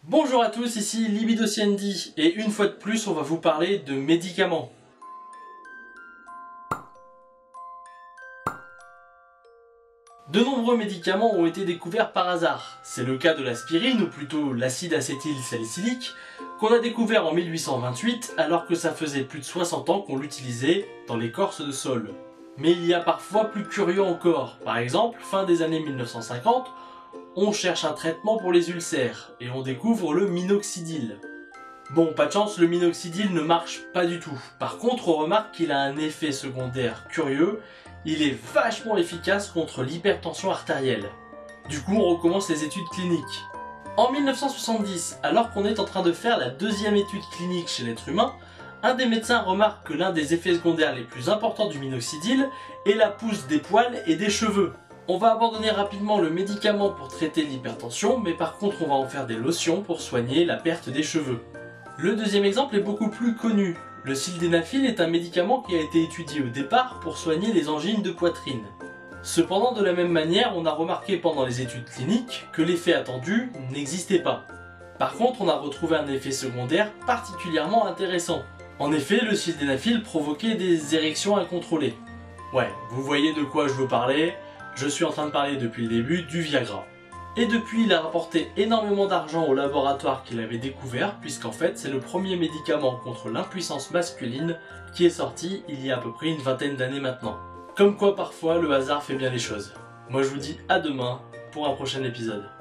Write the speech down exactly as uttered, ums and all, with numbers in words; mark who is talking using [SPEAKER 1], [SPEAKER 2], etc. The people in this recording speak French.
[SPEAKER 1] Bonjour à tous, ici Libido C N D et une fois de plus on va vous parler de médicaments. De nombreux médicaments ont été découverts par hasard. C'est le cas de l'aspirine, ou plutôt l'acide acétylsalicylique, qu'on a découvert en mille huit cent vingt-huit alors que ça faisait plus de soixante ans qu'on l'utilisait dans l'écorce de saule. Mais il y a parfois plus curieux encore. Par exemple, fin des années mille neuf cent cinquante, on cherche un traitement pour les ulcères et on découvre le minoxidil. Bon, pas de chance, le minoxidil ne marche pas du tout. Par contre, on remarque qu'il a un effet secondaire curieux. Il est vachement efficace contre l'hypertension artérielle. Du coup, on recommence les études cliniques. En mille neuf cent soixante-dix, alors qu'on est en train de faire la deuxième étude clinique chez l'être humain, un des médecins remarque que l'un des effets secondaires les plus importants du minoxidil est la pousse des poils et des cheveux. On va abandonner rapidement le médicament pour traiter l'hypertension, mais par contre on va en faire des lotions pour soigner la perte des cheveux. Le deuxième exemple est beaucoup plus connu. Le sildenafil est un médicament qui a été étudié au départ pour soigner les angines de poitrine. Cependant, de la même manière, on a remarqué pendant les études cliniques que l'effet attendu n'existait pas. Par contre, on a retrouvé un effet secondaire particulièrement intéressant. En effet, le sildenafil provoquait des érections incontrôlées. Ouais, vous voyez de quoi je veux parler. Je suis en train de parler depuis le début du Viagra. Et depuis, il a rapporté énormément d'argent au laboratoire qu'il avait découvert, puisqu'en fait, c'est le premier médicament contre l'impuissance masculine qui est sorti il y a à peu près une vingtaine d'années maintenant. Comme quoi, parfois, le hasard fait bien les choses. Moi, je vous dis à demain pour un prochain épisode.